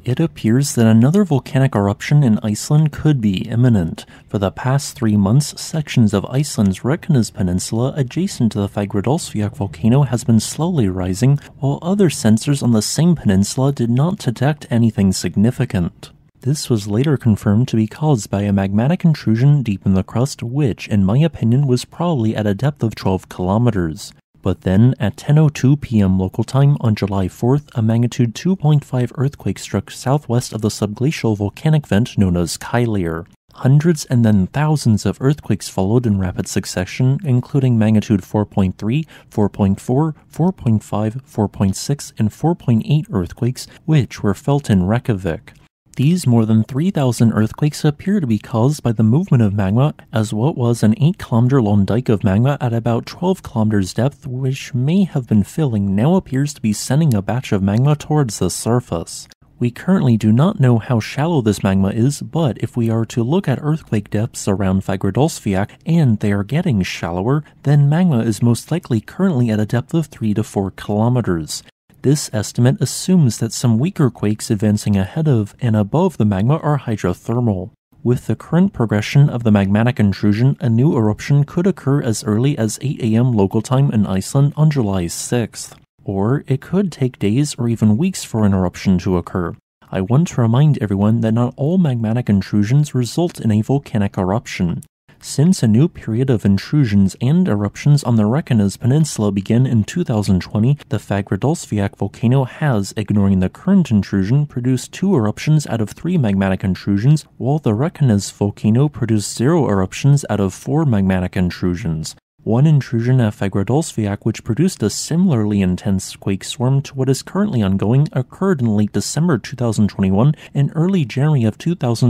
It appears that another volcanic eruption in Iceland could be imminent. For the past 3 months, sections of Iceland's Reykjavik Peninsula adjacent to the Fagradalsfjall volcano has been slowly rising, while other sensors on the same peninsula did not detect anything significant. This was later confirmed to be caused by a magmatic intrusion deep in the crust, which, in my opinion, was probably at a depth of 12 kilometers. But then, at 10:02 p.m. local time on July 4th, a magnitude 2.5 earthquake struck southwest of the subglacial volcanic vent known as Keilir. Hundreds and then thousands of earthquakes followed in rapid succession, including magnitude 4.3, 4.4, 4.5, 4.6, and 4.8 earthquakes, which were felt in Reykjavik. These more than 3,000 earthquakes appear to be caused by the movement of magma, as what was an 8-kilometer long dike of magma at about 12 kilometers depth, which may have been filling, now appears to be sending a batch of magma towards the surface. We currently do not know how shallow this magma is, but if we are to look at earthquake depths around Fagradalsfjall and they are getting shallower, then magma is most likely currently at a depth of 3 to 4 kilometers. This estimate assumes that some weaker quakes advancing ahead of and above the magma are hydrothermal. With the current progression of the magmatic intrusion, a new eruption could occur as early as 8 a.m. local time in Iceland on July 6th. Or it could take days or even weeks for an eruption to occur. I want to remind everyone that not all magmatic intrusions result in a volcanic eruption. Since a new period of intrusions and eruptions on the Reykjavik Peninsula began in 2020, the Fagradalsfjall volcano has, ignoring the current intrusion, produced 2 eruptions out of 3 magmatic intrusions, while the Reykjavik volcano produced 0 eruptions out of 4 magmatic intrusions. One intrusion at Fagradalsfjall, which produced a similarly intense quake swarm to what is currently ongoing, occurred in late December 2021 and early January of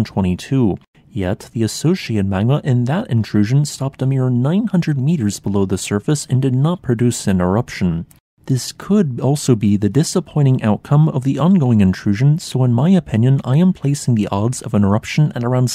2022. Yet, the associated magma in that intrusion stopped a mere 900 meters below the surface and did not produce an eruption. This could also be the disappointing outcome of the ongoing intrusion, so in my opinion, I am placing the odds of an eruption at around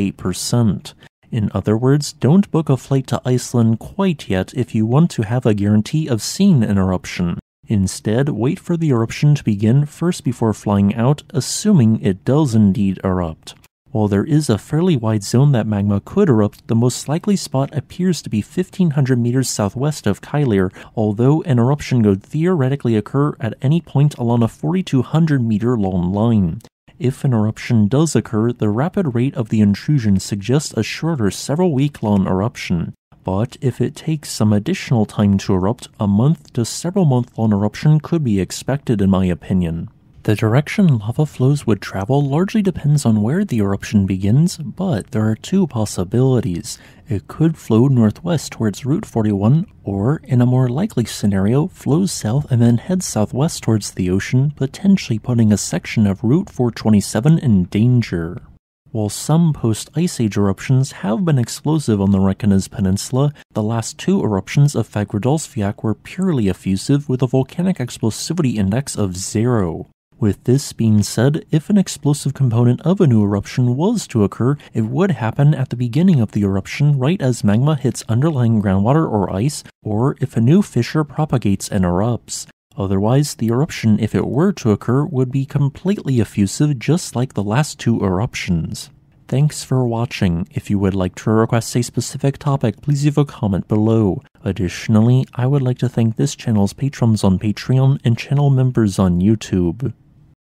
68%. In other words, don't book a flight to Iceland quite yet if you want to have a guarantee of seeing an eruption. Instead, wait for the eruption to begin first before flying out, assuming it does indeed erupt. While there is a fairly wide zone that magma could erupt, the most likely spot appears to be 1,500 meters southwest of Keilir, although an eruption could theoretically occur at any point along a 4,200 meter long line. If an eruption does occur, the rapid rate of the intrusion suggests a shorter several-week-long eruption. But if it takes some additional time to erupt, a month to several-month-long eruption could be expected in my opinion. The direction lava flows would travel largely depends on where the eruption begins, but there are 2 possibilities. It could flow northwest towards Route 41, or, in a more likely scenario, flows south and then heads southwest towards the ocean, potentially putting a section of Route 427 in danger. While some post-Ice Age eruptions have been explosive on the Reykjavik Peninsula, the last 2 eruptions of Fagradalsfjall were purely effusive with a volcanic explosivity index of 0. With this being said, if an explosive component of a new eruption was to occur, it would happen at the beginning of the eruption right as magma hits underlying groundwater or ice, or if a new fissure propagates and erupts. Otherwise, the eruption, if it were to occur, would be completely effusive just like the last 2 eruptions. Thanks for watching. If you would like to request a specific topic, please leave a comment below. Additionally, I would like to thank this channel's patrons on Patreon and channel members on YouTube.